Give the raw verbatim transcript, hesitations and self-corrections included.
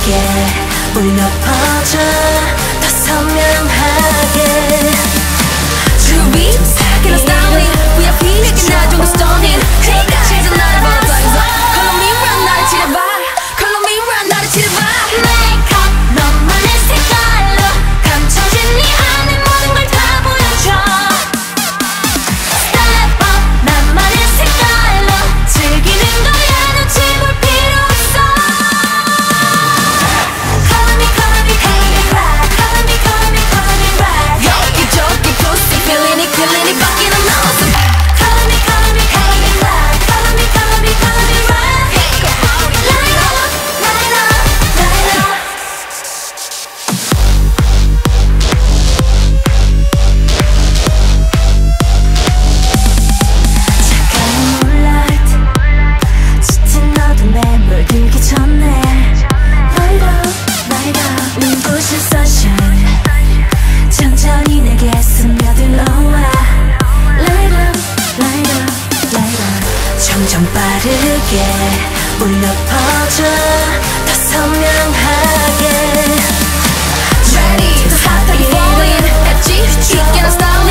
빠르게 울려 퍼져 더 선명하게 주위 사기로 styling V I P 내게 나중도 stunning 그러니까 진짜 나를 받아서 Color me run 나를 칠해봐 Color me run 나를 칠해봐 Makeup 너만의 색깔로 감춰진 네 안에 모든 걸 다 보여줘 Step up 나만의 색깔로 즐기는 거야 눈치 볼 필요 없어 Color me color me color me right Color me color me color me right 여기저기 pussy feeling it killing it 밖에 안 나왔어 Color me color me color me right Color me color me color me right Light up light up light up 착한 moonlight 짙은 어둠에 물들기 전에 Light up light up 눈부신 sunshine 천천히 내게 스며들러와 Light up light up light up 점점 빠르게 울려 퍼져 더 선명하게 Ready to hot and falling 엣지 있게 난 styling